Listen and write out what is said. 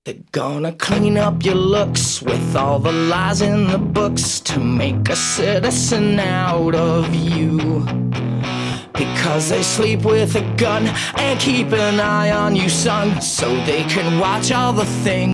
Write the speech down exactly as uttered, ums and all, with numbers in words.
They're gonna clean up your looks with all the lies in the books to make a citizen out of you. Because they sleep with a gun and keep an eye on you, son, so they can watch all the things